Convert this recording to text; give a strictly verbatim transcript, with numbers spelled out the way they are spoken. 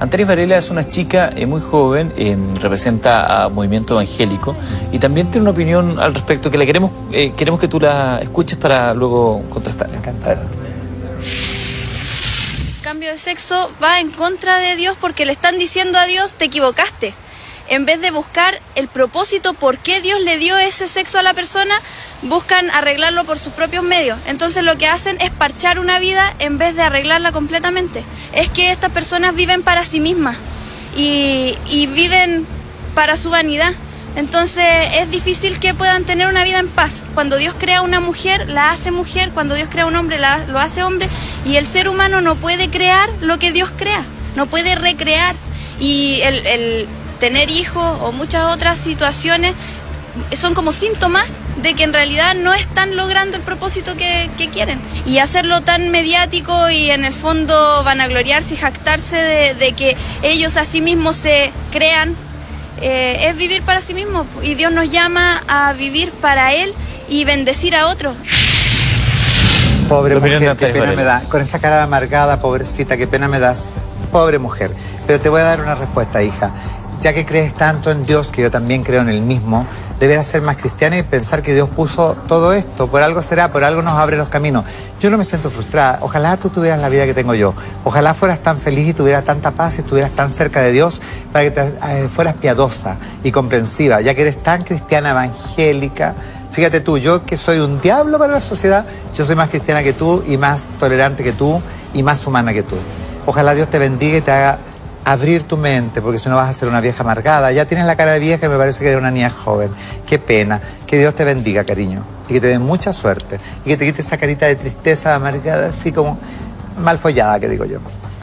Antares Varela es una chica eh, muy joven, eh, representa a Movimiento Evangélico y también tiene una opinión al respecto que la queremos, eh, queremos que tú la escuches para luego contrastar. Me encanta. Cambio de sexo va en contra de Dios porque le están diciendo a Dios, te equivocaste. En vez de buscar el propósito por qué Dios le dio ese sexo a la persona, buscan arreglarlo por sus propios medios. Entonces lo que hacen es parchar una vida en vez de arreglarla completamente. Es que estas personas viven para sí mismas y, y viven para su vanidad. Entonces es difícil que puedan tener una vida en paz. Cuando Dios crea una mujer, la hace mujer. Cuando Dios crea un hombre, la, lo hace hombre. Y el ser humano no puede crear lo que Dios crea, no puede recrear. Y el... el tener hijos o muchas otras situaciones son como síntomas de que en realidad no están logrando el propósito que, que quieren. Y hacerlo tan mediático y en el fondo vanagloriarse y jactarse de, de que ellos a sí mismos se crean, eh, es vivir para sí mismos. Y Dios nos llama a vivir para Él y bendecir a otros. Pobre mujer, qué pena me da. Con esa cara amargada, pobrecita, qué pena me das. Pobre mujer. Pero te voy a dar una respuesta, hija. Ya que crees tanto en Dios, que yo también creo en el mismo, deberás ser más cristiana y pensar que Dios puso todo esto. Por algo será, por algo nos abre los caminos. Yo no me siento frustrada. Ojalá tú tuvieras la vida que tengo yo. Ojalá fueras tan feliz y tuvieras tanta paz y estuvieras tan cerca de Dios para que te, eh, fueras piadosa y comprensiva, ya que eres tan cristiana, evangélica. Fíjate tú, yo que soy un diablo para la sociedad, yo soy más cristiana que tú y más tolerante que tú y más humana que tú. Ojalá Dios te bendiga y te haga abrir tu mente, porque si no vas a ser una vieja amargada. Ya tienes la cara de vieja y me parece que eres una niña joven. Qué pena. Que Dios te bendiga, cariño. Y que te dé mucha suerte. Y que te quite esa carita de tristeza amargada, así como mal follada, que digo yo.